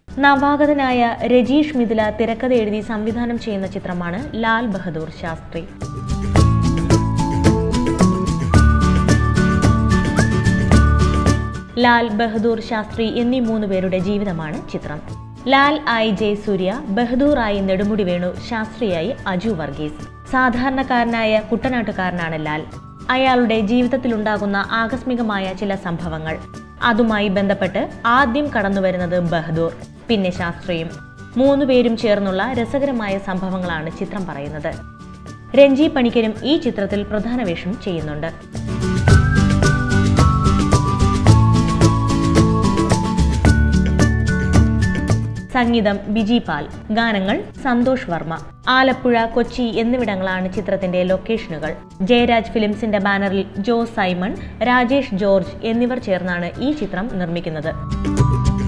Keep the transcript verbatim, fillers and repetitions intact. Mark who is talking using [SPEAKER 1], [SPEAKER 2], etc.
[SPEAKER 1] നവാഗതനായ രജീഷ് മിഥില തിരക്കഥ എഴുതി സംവിധാനം ചെയ്യുന്ന ചിത്രമാണ് ലാൽ ബഹദൂർ ശാസ്ത്രി. ലാൽ ബഹദൂർ ശാസ്ത്രി എന്നീ മൂന്ന് പേരുടെ ജീവിതമാണ് ചിത്രം. ലാൽ ആയി ജയസൂര്യ, ബഹദൂർ ആയി നെടുമുടി വേണു, ശാസ്ത്രിയായി അജു വർഗീസ്. സാധാരണക്കാരനായ കുട്ടനാട്ടുകാരനാണ് ലാൽ. അയാളുടെ ജീവിതത്തിലുണ്ടാകുന്ന ആകസ്മികമായ ചില സംഭവങ്ങൾ, അതുമായി ബന്ധപ്പെട്ട് ആദ്യം കടന്നുവരുന്നത് ബഹദൂർ, പിന്നെ ശാസ്ത്രിയും. മൂന്നുപേരും ചേർന്നുള്ള രസകരമായ സംഭവങ്ങളാണ് ചിത്രം പറയുന്നത്. രഞ്ജി പണിക്കരും ഈ ചിത്രത്തിൽ പ്രധാന വേഷം ചെയ്യുന്നുണ്ട്. സംഗീതം ബിജി പാൽ, ഗാനങ്ങൾ സന്തോഷ് വർമ്മ. ആലപ്പുഴ, കൊച്ചി എന്നിവിടങ്ങളാണ് ചിത്രത്തിന്റെ ലൊക്കേഷനുകൾ. ജയരാജ് ഫിലിംസിന്റെ ബാനറിൽ ജോ സൈമൺ, രാജേഷ് ജോർജ് എന്നിവർ ചേർന്നാണ് ഈ ചിത്രം നിർമ്മിക്കുന്നത്.